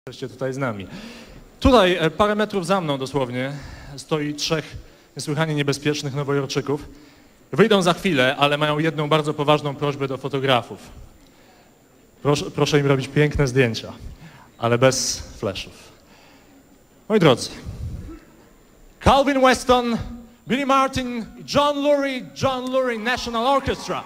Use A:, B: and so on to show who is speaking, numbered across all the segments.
A: Jesteście tutaj z nami. Tutaj, parę metrów za mną dosłownie, stoi trzech niesłychanie niebezpiecznych Nowojorczyków. Wyjdą za chwilę, ale mają jedną bardzo poważną prośbę do fotografów. Proszę im robić piękne zdjęcia, ale bez flashów. Moi drodzy, Calvin Weston, Billy Martin, John Lurie National Orchestra.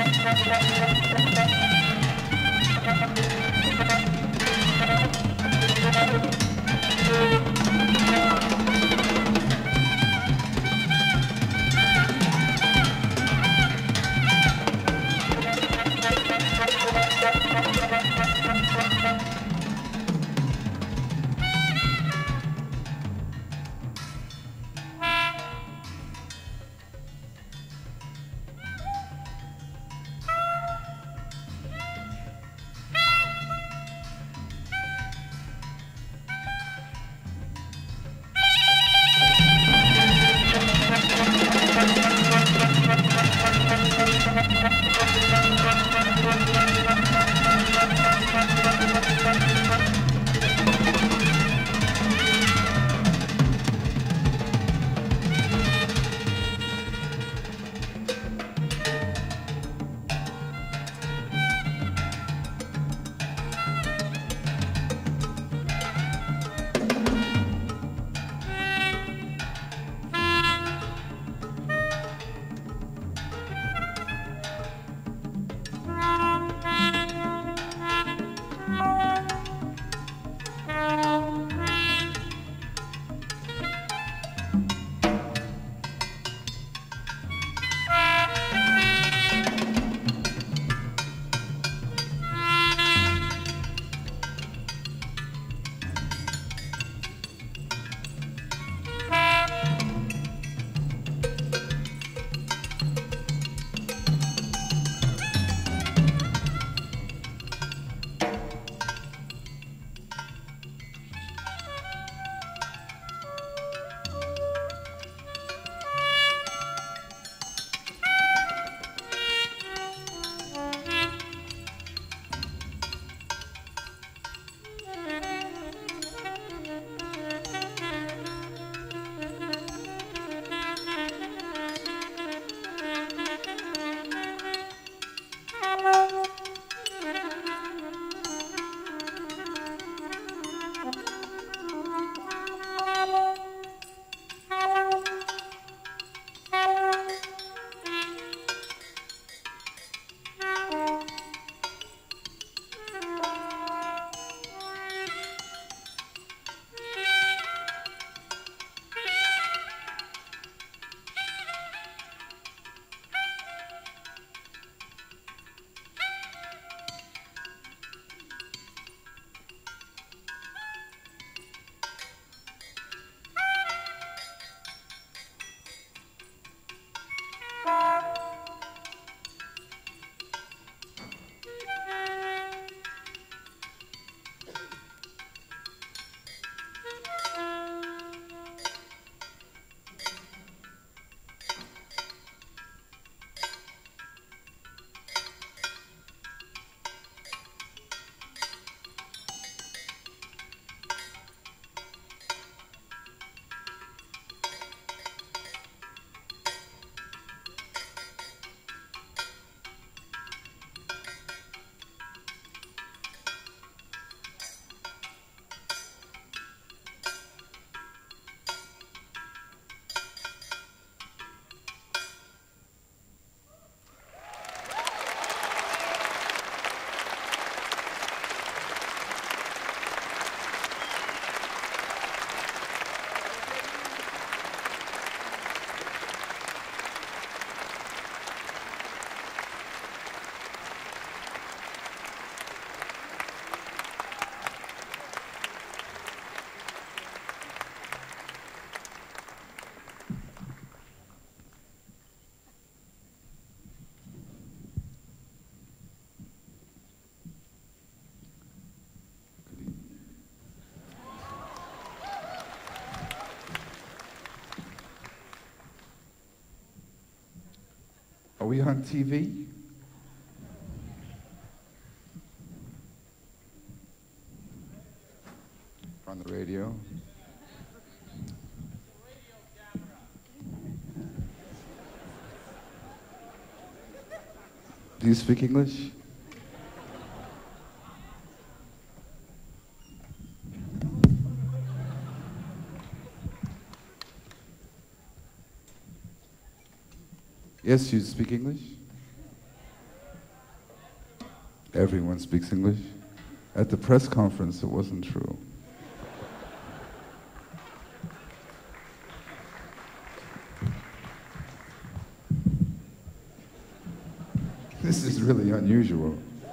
B: Are we on TV? On the radio? Do you speak English? Yes, you speak English? everyone speaks English. At the press conference, it wasn't true. This is really unusual.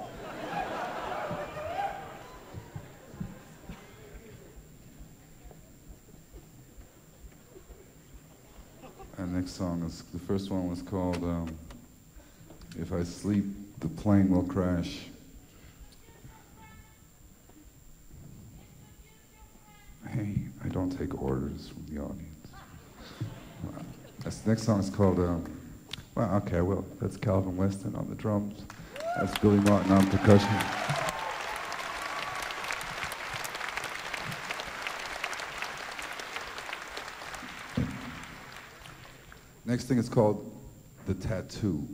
B: Our next song is, the first one was called If I Sleep, the Plane Will Crash. Hey, I don't take orders from the audience. This next song is called, well, okay, well, that's Calvin Weston on the drums. That's Billy Martin on percussion. Next thing is called The Tattoo.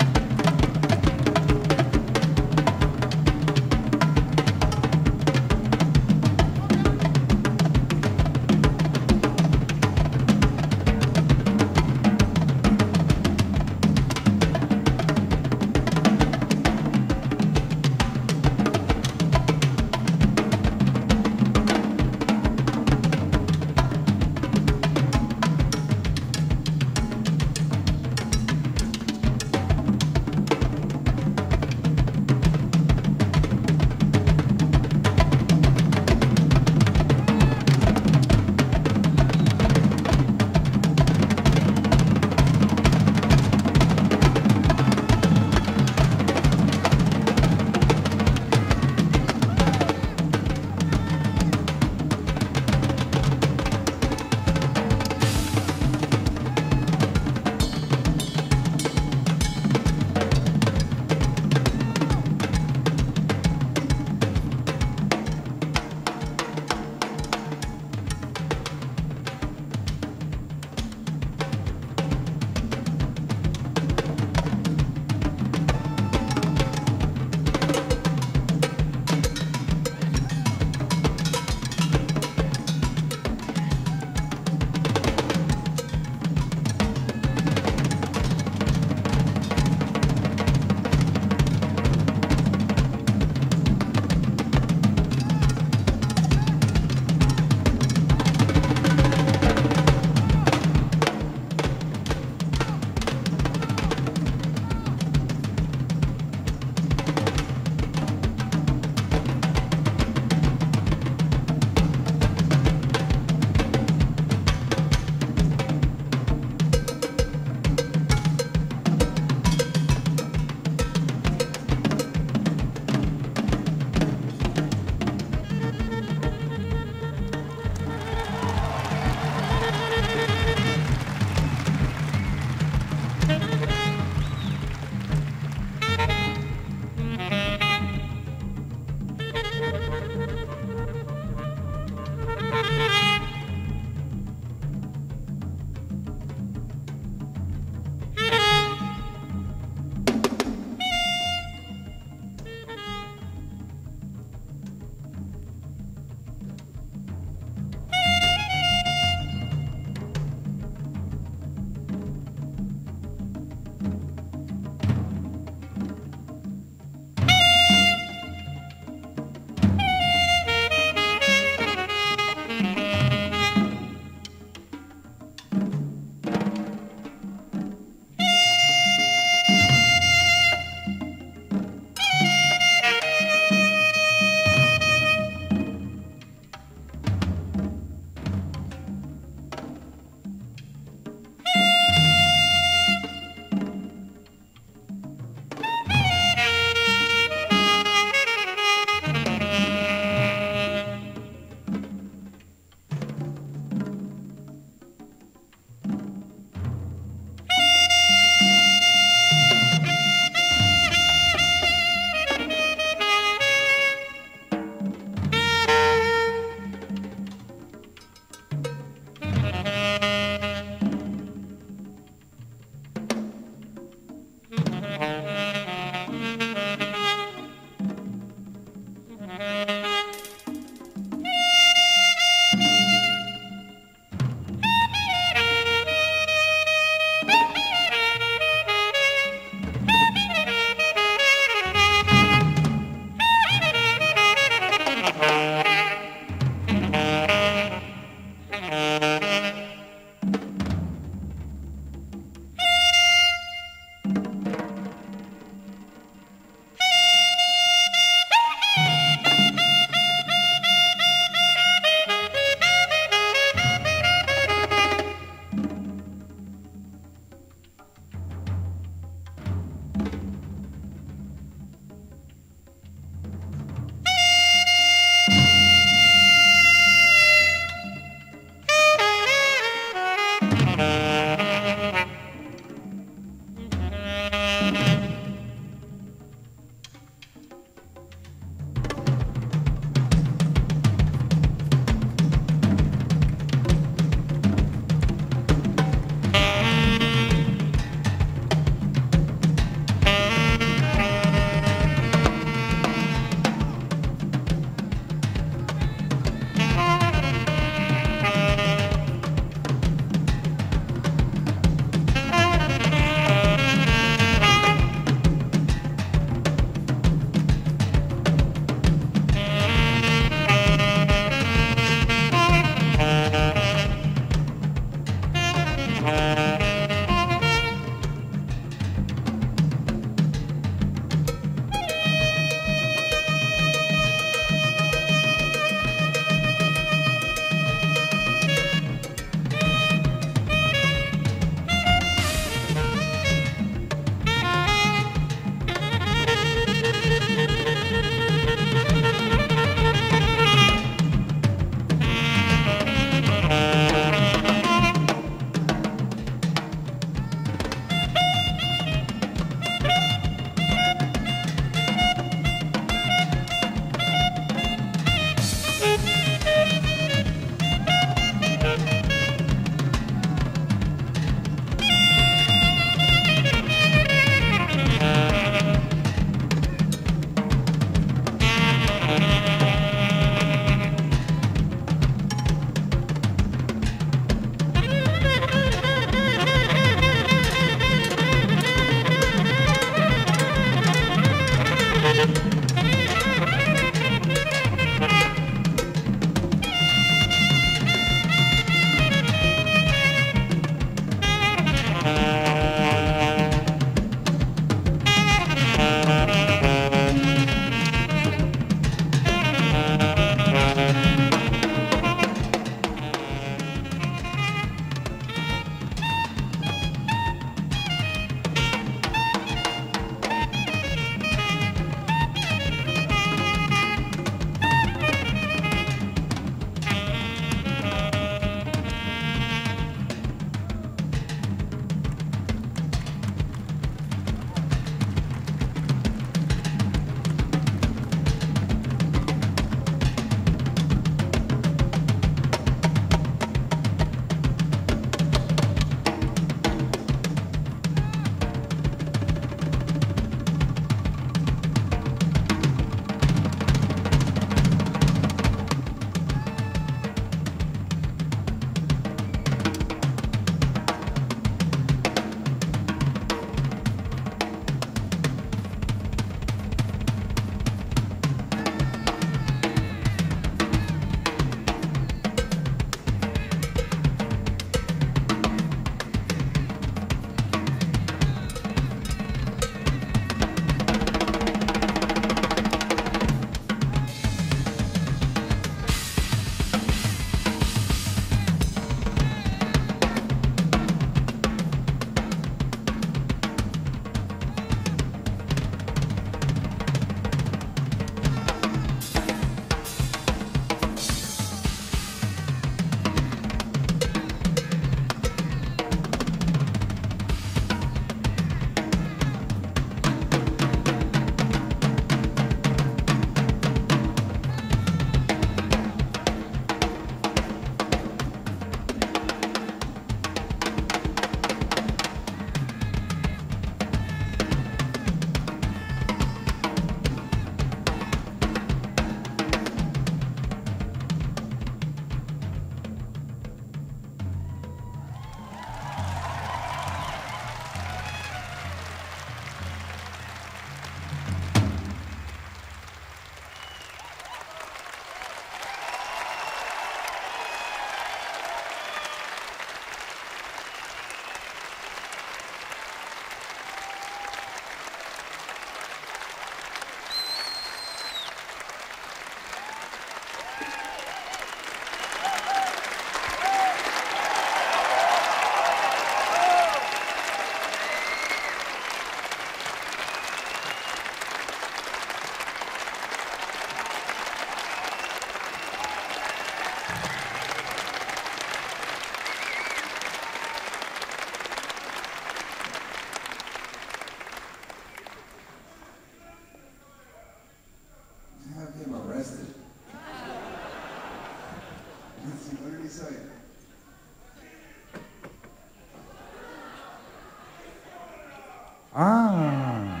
B: Ah,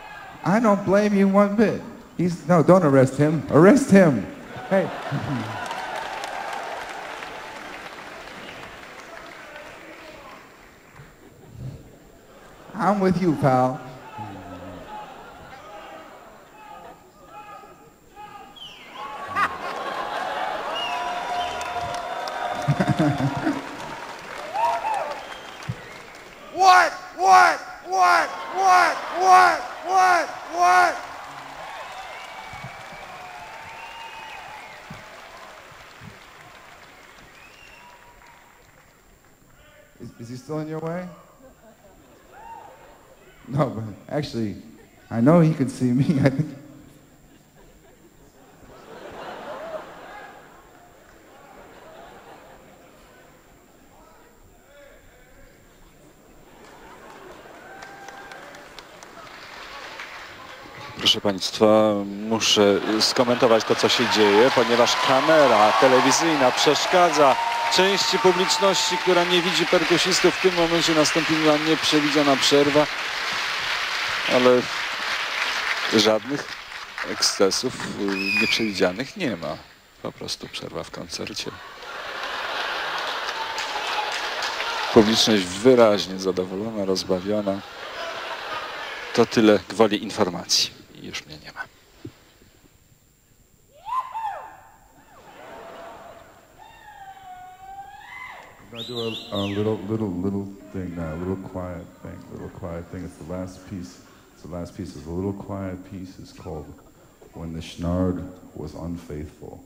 B: I don't blame you one bit. No, don't arrest him. Arrest him. Hey. I'm with you, pal. What? Is he still in your way? No, but actually, I know he can see me. I think.
C: Proszę Państwa, muszę skomentować to, co się dzieje, ponieważ kamera telewizyjna przeszkadza części publiczności, która nie widzi perkusistów. W tym momencie nastąpiła nieprzewidziana przerwa, ale żadnych ekscesów nieprzewidzianych nie ma. Po prostu przerwa w koncercie. Publiczność wyraźnie zadowolona, rozbawiona. To tyle gwoli informacji. I już mnie nie ma.
B: I'm gonna do a little thing now, a little quiet thing, It's the last piece. It's the last piece is a little quiet piece. It's called When the Schnard Was Unfaithful.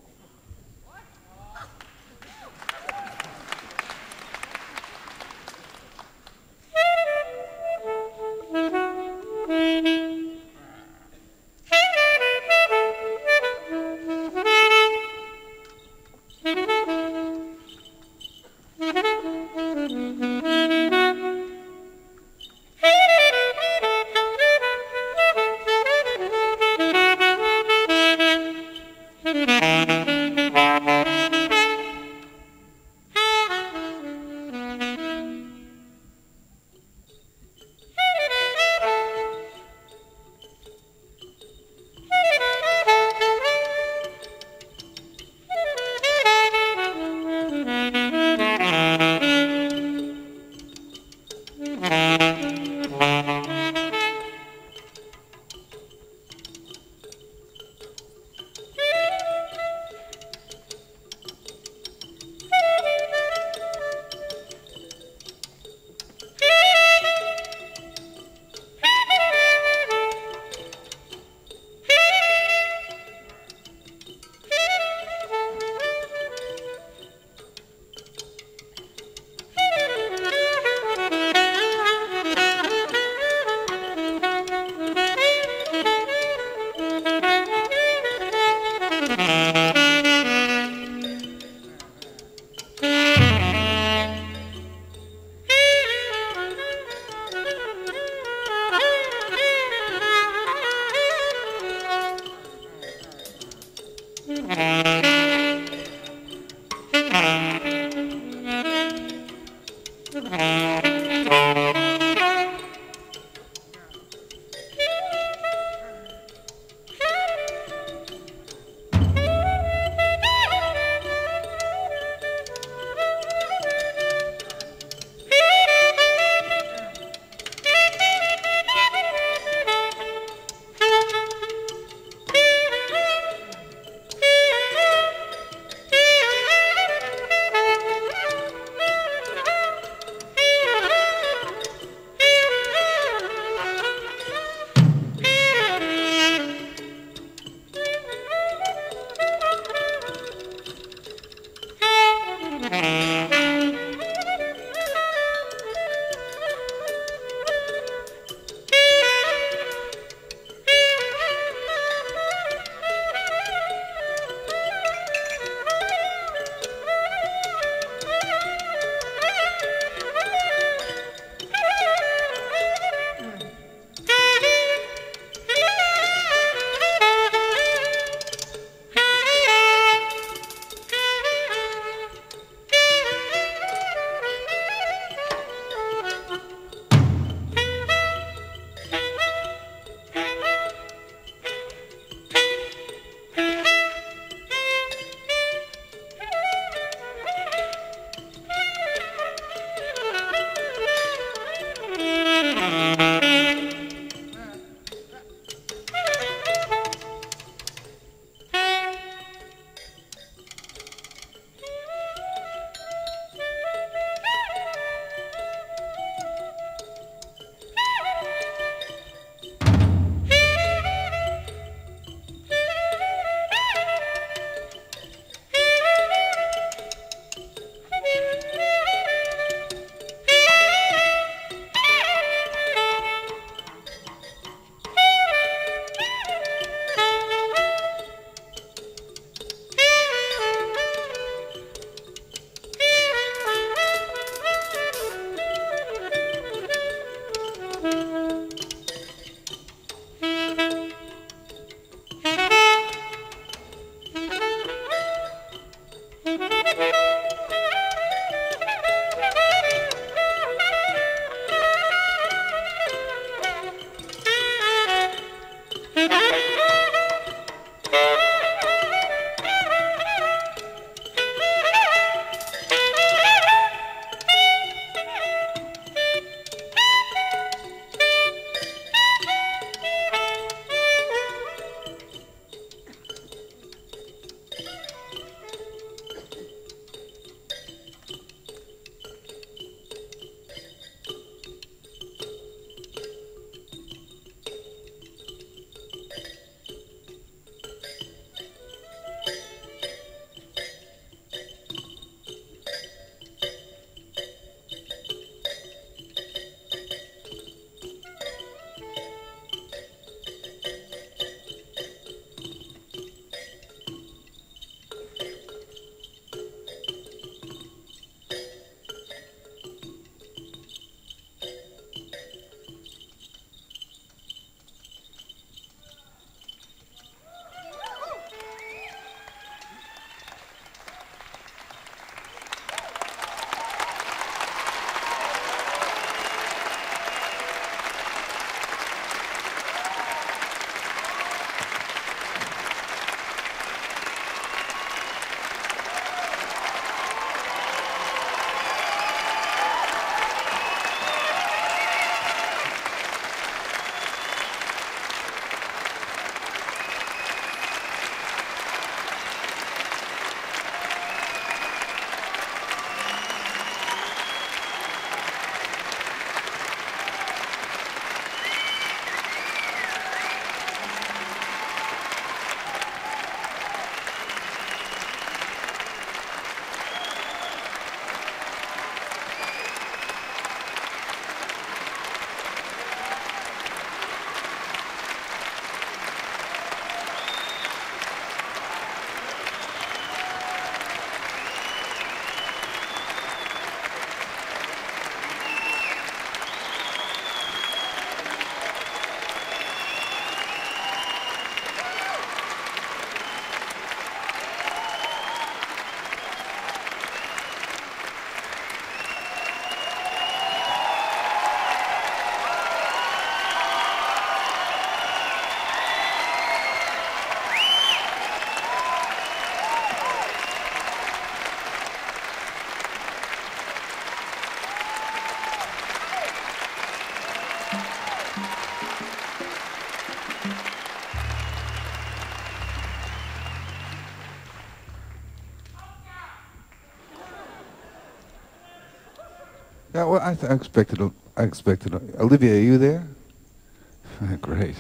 B: Yeah, well, I expected. Olivia, are you there? Great.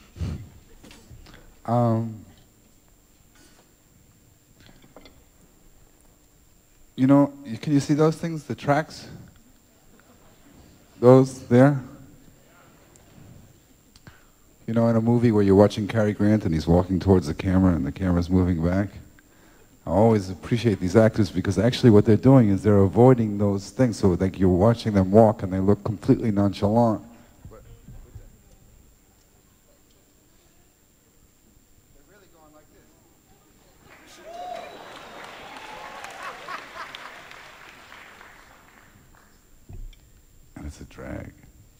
B: You know, can you see those things? The tracks. Those there. You know, in a movie where you're watching Cary Grant and he's walking towards the camera and the camera's moving back. I always appreciate these actors because actually what they're doing is they're avoiding those things. So like you're watching them walk and they look completely nonchalant. They're really going like this. And it's a drag.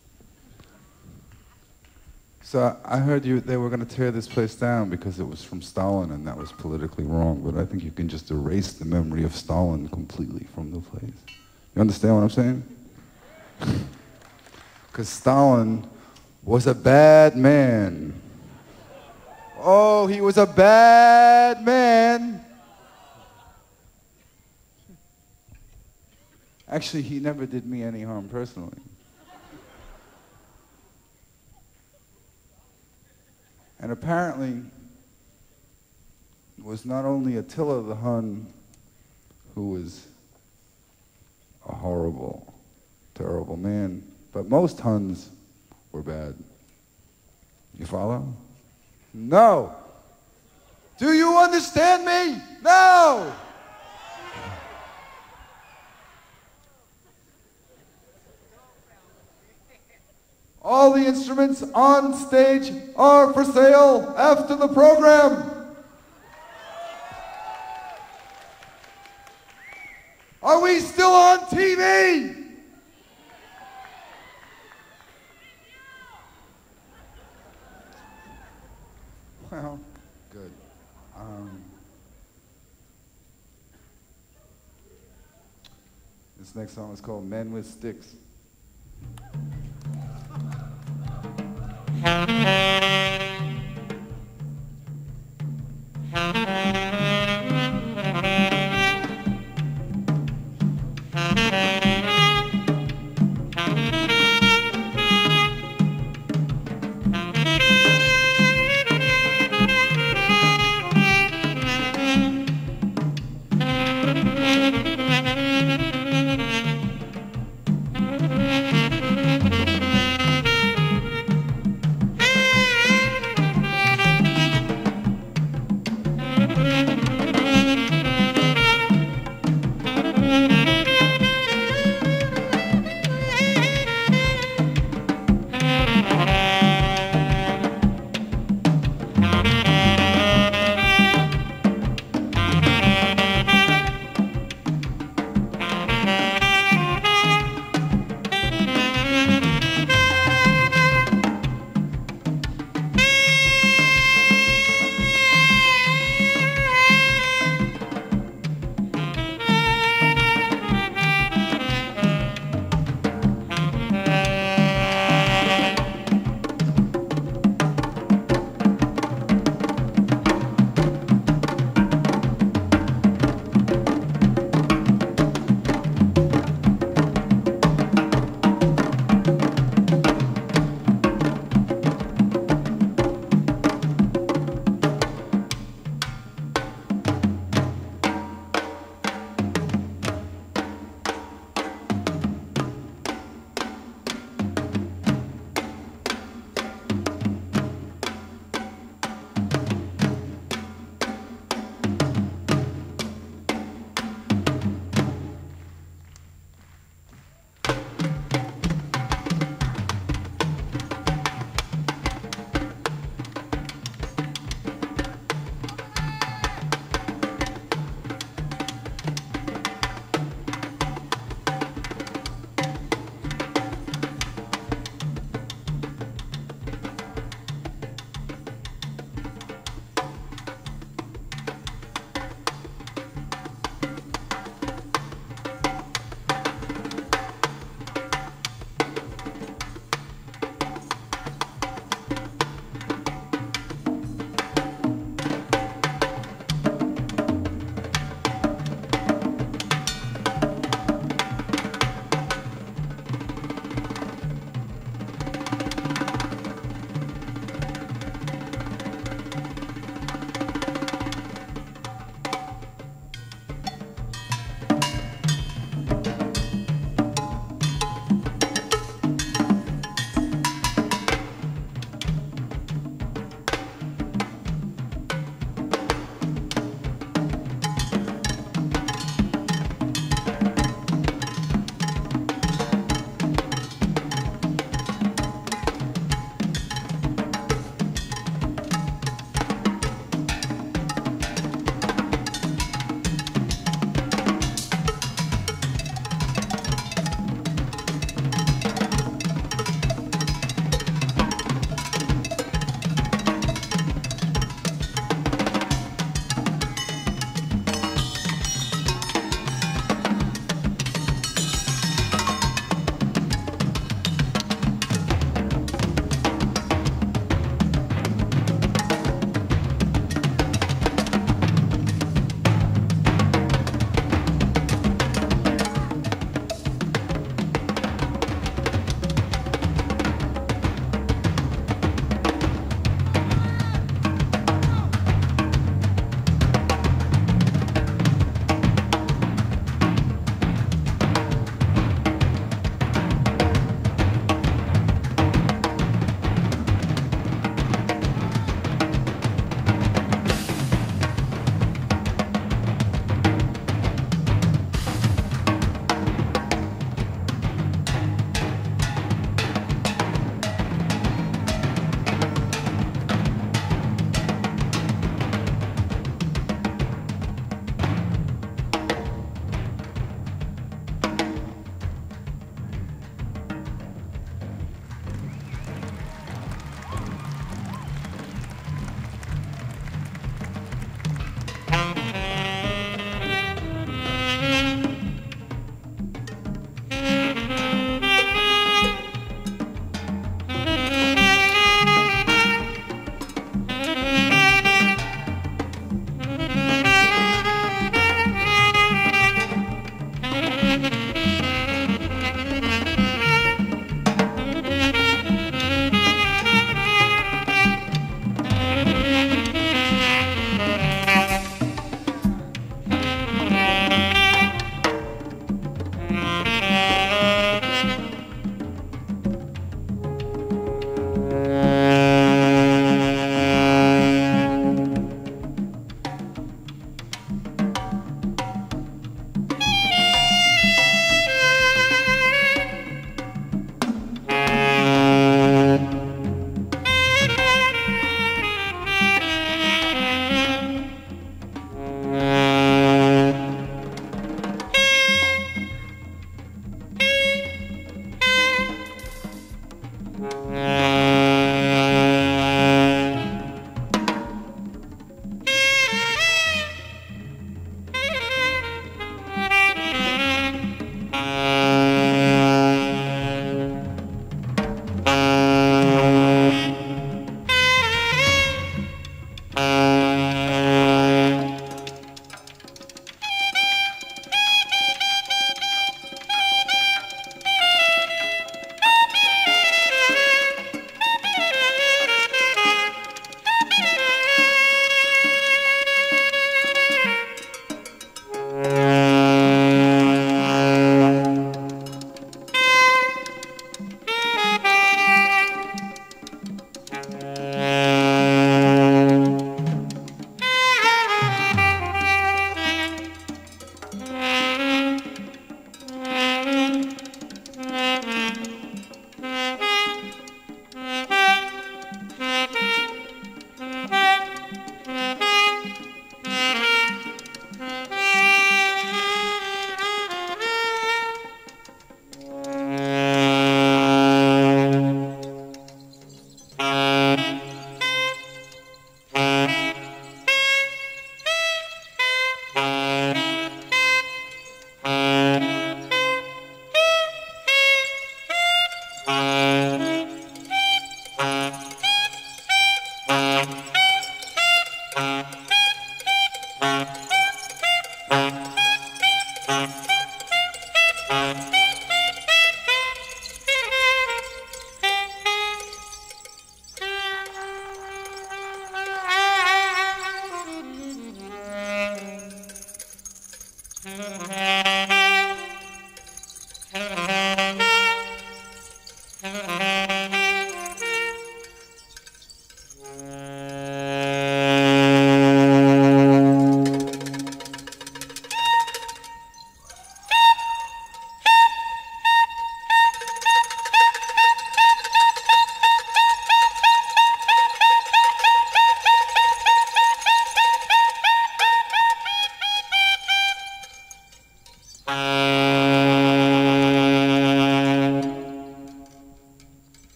B: So I heard they were going to tear this place down because it was from Stalin and that was politically wrong, but I think you can just erase the memory of Stalin completely from the place. You understand what I'm saying? Because Stalin was a bad man. Oh, he was a bad man. Actually, he never did me any harm personally. And apparently, it was not only Attila the Hun who was a horrible, terrible man, but most Huns were bad. You follow? No! Do you understand me? No! All the instruments on stage are for sale after the program. Are we still on TV? Well, good. This next song is called Men with Sticks.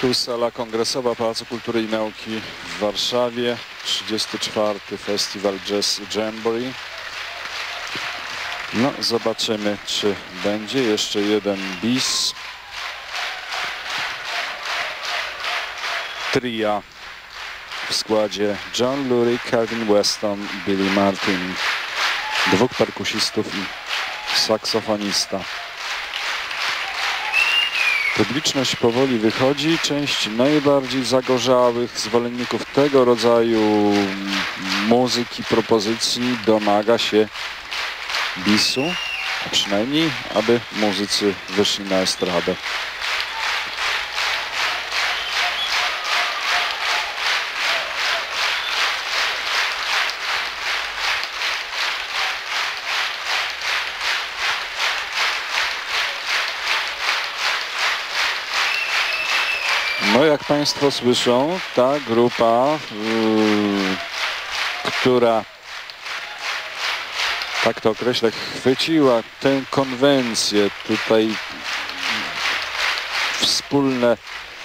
C: Tu sala kongresowa Pałacu Kultury i Nauki w Warszawie. 34. Festiwal Jazz Jamboree. No, zobaczymy, czy będzie jeszcze jeden bis. Tria w składzie John Lurie, Calvin Weston, Billy Martin. 2 perkusistów i saksofonista. Publiczność powoli wychodzi. Część najbardziej zagorzałych zwolenników tego rodzaju muzyki, propozycji domaga się bisu, a przynajmniej aby muzycy wyszli na estradę. No jak Państwo słyszą, ta grupa, która, tak to określę, chwyciła tę konwencję, tutaj wspólne,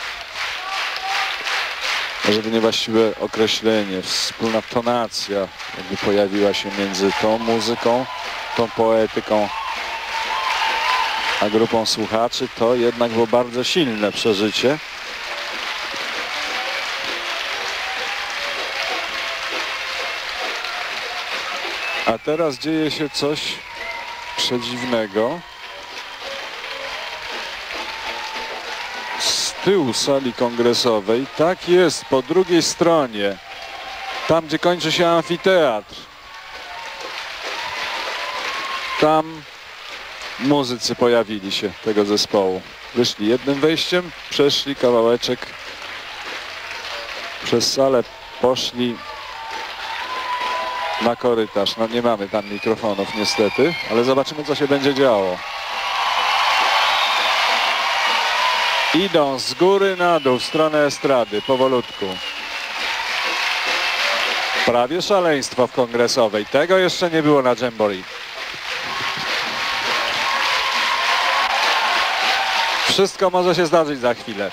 C: może to niewłaściwe określenie, wspólna tonacja jakby pojawiła się między tą muzyką, tą poetyką, a grupą słuchaczy, to jednak było bardzo silne przeżycie. A teraz dzieje się coś przedziwnego. Z tyłu sali kongresowej, tak jest, po drugiej stronie, tam gdzie kończy się amfiteatr, tam muzycy pojawili się tego zespołu. Wyszli jednym wejściem, przeszli kawałeczek przez salę, poszli na korytarz. No nie mamy tam mikrofonów niestety, ale zobaczymy, co się będzie działo. Idą z góry na dół w stronę estrady, powolutku. Prawie szaleństwo w kongresowej. Tego jeszcze nie było na Jamboree. Wszystko może się zdarzyć za chwilę.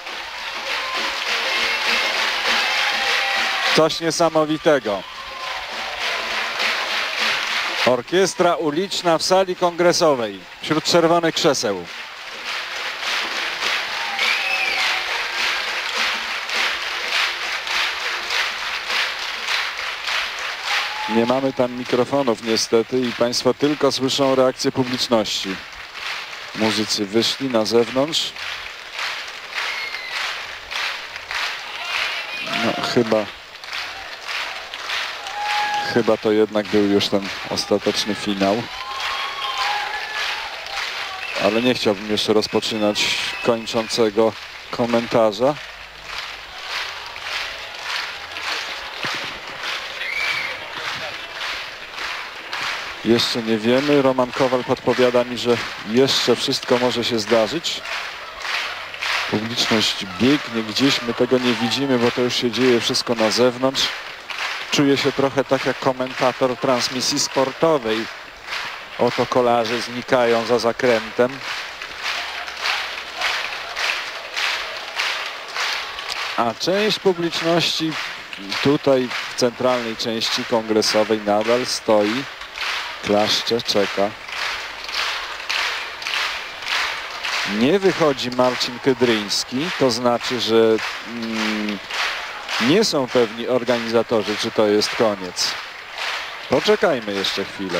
C: Coś niesamowitego. Orkiestra uliczna w sali kongresowej wśród czerwonych krzeseł. Nie mamy tam mikrofonów niestety i Państwo tylko słyszą reakcję publiczności. Muzycy wyszli na zewnątrz. No chyba to jednak był już ten ostateczny finał. Ale nie chciałbym jeszcze rozpoczynać kończącego komentarza. Jeszcze nie wiemy. Roman Kowal podpowiada mi, że jeszcze wszystko może się zdarzyć. Publiczność biegnie gdzieś, my tego nie widzimy, bo to już się dzieje wszystko na zewnątrz. Czuję się trochę tak jak komentator transmisji sportowej. Oto kolarze znikają za zakrętem. A część publiczności tutaj w centralnej części kongresowej nadal stoi, klaszcze, czeka. Nie wychodzi Marcin Kydryński, to znaczy, że nie są pewni organizatorzy, czy to jest koniec. Poczekajmy jeszcze chwilę.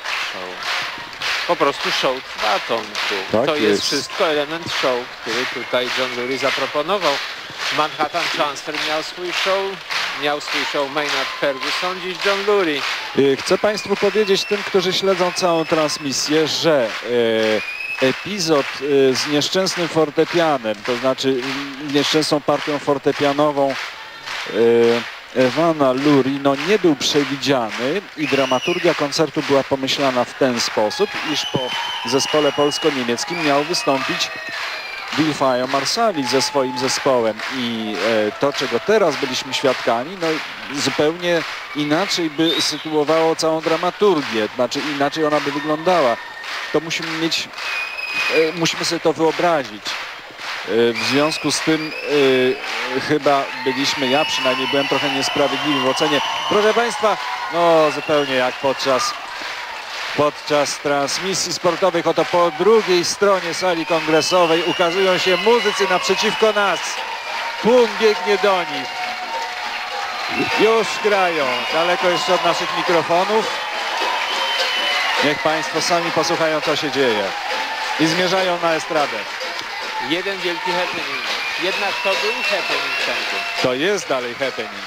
D: Po prostu show trwa, Tomku.
C: Tak
D: to
C: jest.
D: jest wszystko element show, który tutaj John Lurie zaproponował. Manhattan Transfer miał swój show Maynard Ferguson, dziś John Lurie.
C: Chcę Państwu powiedzieć, tym, którzy śledzą całą transmisję, że epizod z nieszczęsnym fortepianem, to znaczy nieszczęsną partią fortepianową Evana Lurie, no nie był przewidziany i dramaturgia koncertu była pomyślana w ten sposób, iż po zespole polsko-niemieckim miał wystąpić Wilfajo Marsali ze swoim zespołem i to, czego teraz byliśmy świadkami, no zupełnie inaczej by sytuowało całą dramaturgię, znaczy inaczej ona by wyglądała. To musimy sobie to wyobrazić. W związku z tym chyba byliśmy, ja przynajmniej byłem trochę niesprawiedliwy w ocenie. Proszę Państwa, no zupełnie jak podczas transmisji sportowych, oto po drugiej stronie sali kongresowej ukazują się muzycy naprzeciwko nas. Tłum biegnie do nich. Już grają, daleko jeszcze od naszych mikrofonów. Niech Państwo sami posłuchają, co się dzieje. I zmierzają na estradę.
D: Jeden wielki happening. Jednak to był happening wszędzie.
C: To jest dalej happening.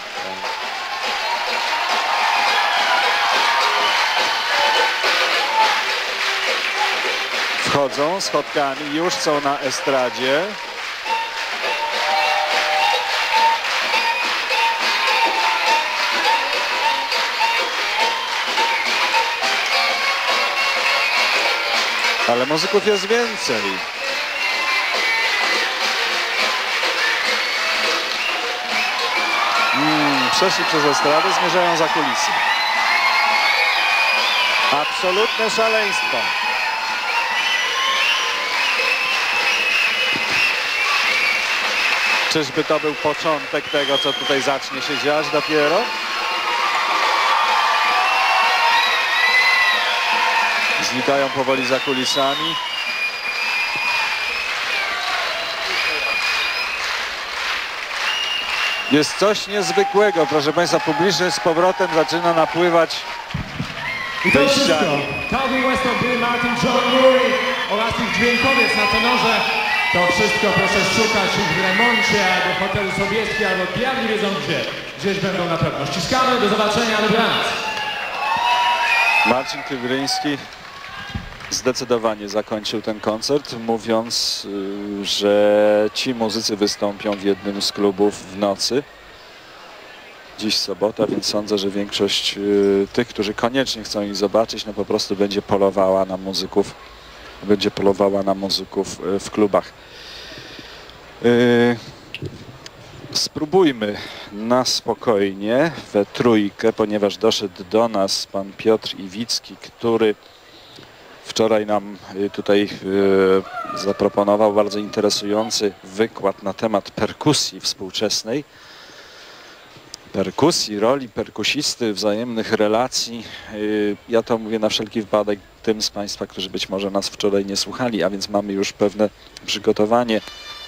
C: Wchodzą schodkami, już są na estradzie. Ale muzyków jest więcej. Przeszli przez estradę, zmierzają za kulisy. Absolutne szaleństwo. Czyżby to był początek tego, co tutaj zacznie się dziać dopiero? Znikają powoli za kulisami. Jest coś niezwykłego, proszę Państwa, publiczność z powrotem zaczyna napływać
A: I to wszystko.
C: wyjściami.
A: Calvin Weston, Billy Martin, John Lurie oraz ich dźwiękowiec na tenorze. To wszystko proszę szukać ich w remoncie albo w hotelu Sobieski, albo diabli wiedzą gdzie. Gdzieś będą na pewno. Ściskamy, do zobaczenia, dobranoc.
C: Marcin Kywryński zdecydowanie zakończył ten koncert, mówiąc, że ci muzycy wystąpią w jednym z klubów w nocy. Dziś sobota, więc sądzę, że większość tych, którzy koniecznie chcą ich zobaczyć, no po prostu będzie polowała na muzyków. Będzie polowała na muzyków w klubach. Spróbujmy na spokojnie we trójkę, ponieważ doszedł do nas pan Piotr Iwicki, który wczoraj nam tutaj zaproponował bardzo interesujący wykład na temat perkusji współczesnej. Perkusji, roli perkusisty, wzajemnych relacji. Ja to mówię na wszelki wypadek tym z Państwa, którzy być może nas wczoraj nie słuchali, a więc mamy już pewne przygotowanie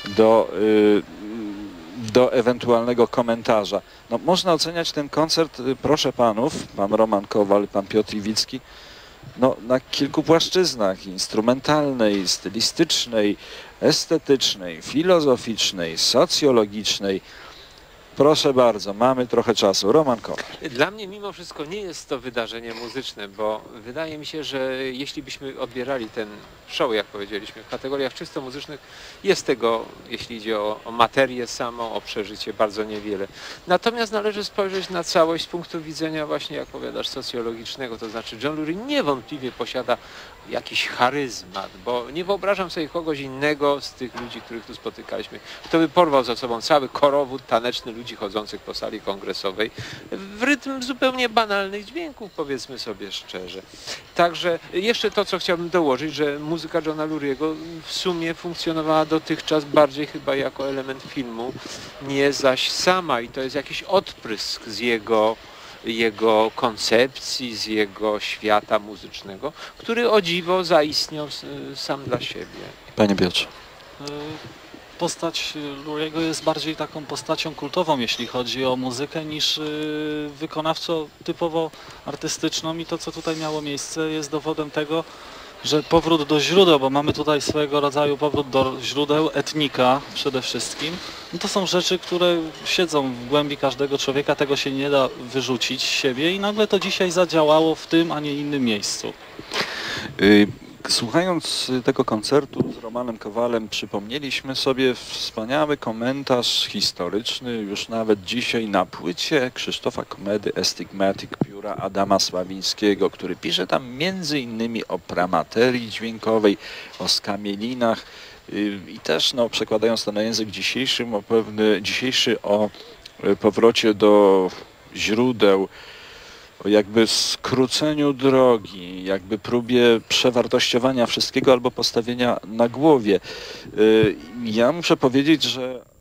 C: do ewentualnego komentarza. No, można oceniać ten koncert, proszę panów, pan Roman Kowal, pan Piotr Iwicki, no, na kilku płaszczyznach: instrumentalnej, stylistycznej, estetycznej, filozoficznej, socjologicznej. Proszę bardzo, mamy trochę czasu. Roman Kowal.
D: Dla mnie mimo wszystko nie jest to wydarzenie muzyczne, bo wydaje mi się, że jeśli byśmy odbierali ten show, jak powiedzieliśmy, w kategoriach czysto muzycznych, jest tego, jeśli idzie o materię samą, o przeżycie, bardzo niewiele. Natomiast należy spojrzeć na całość z punktu widzenia właśnie, jak powiadasz, socjologicznego, to znaczy John Lurie niewątpliwie posiada jakiś charyzmat, bo nie wyobrażam sobie kogoś innego z tych ludzi, których tu spotykaliśmy, kto by porwał za sobą cały korowód taneczny ludzi chodzących po sali kongresowej w rytm zupełnie banalnych dźwięków, powiedzmy sobie szczerze. Także jeszcze to, co chciałbym dołożyć, że muzyka Johna Luriego w sumie funkcjonowała dotychczas bardziej chyba jako element filmu, nie zaś sama, i to jest jakiś odprysk z jego koncepcji, z jego świata muzycznego, który o dziwo zaistniał sam dla siebie.
C: Panie Piotrze.
E: Postać Luriego jest bardziej taką postacią kultową, jeśli chodzi o muzykę, niż wykonawczo typowo artystyczną, i to, co tutaj miało miejsce, jest dowodem tego, że powrót do źródeł, bo mamy tutaj swojego rodzaju powrót do źródeł, etnika przede wszystkim. No to są rzeczy, które siedzą w głębi każdego człowieka, tego się nie da wyrzucić z siebie, i nagle to dzisiaj zadziałało w tym, a nie innym miejscu.
C: Słuchając tego koncertu z Romanem Kowalem, przypomnieliśmy sobie wspaniały komentarz historyczny, już nawet dzisiaj na płycie Krzysztofa Komedy Estigmatic pióra Adama Sławińskiego, który pisze tam między innymi o pramaterii dźwiękowej, o skamielinach i też, no, przekładając to na język dzisiejszy, o powrocie do źródeł, o jakby skróceniu drogi, jakby próbie przewartościowania wszystkiego albo postawienia na głowie. Ja muszę powiedzieć, że